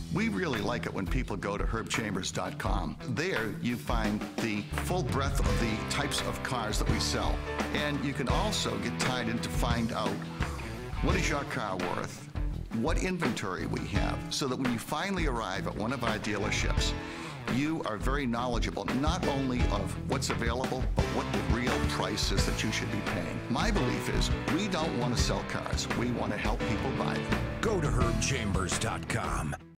We really like it when people go to herbchambers.com. There you find the full breadth of the types of cars that we sell. And you can also get tied in to find out what is your car worth, what inventory we have, so that when you finally arrive at one of our dealerships, you are very knowledgeable not only of what's available, but what the real price is that you should be paying. My belief is we don't want to sell cars. We want to help people buy them. Go to herbchambers.com.